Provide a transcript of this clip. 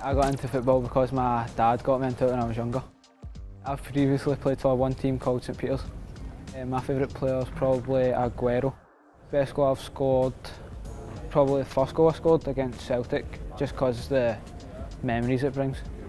I got into football because my dad got me into it when I was younger. I've previously played for one team called St Peter's. My favourite player is probably Aguero. Best goal I've scored, probably the first goal I scored against Celtic, just because the memories it brings.